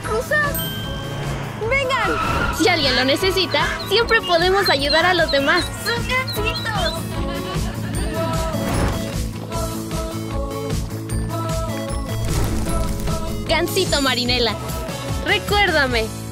cruzar. ¡Vengan! Si alguien lo necesita, siempre podemos ayudar a los demás. ¡Son gancitos! Gansito Marinela, recuérdame.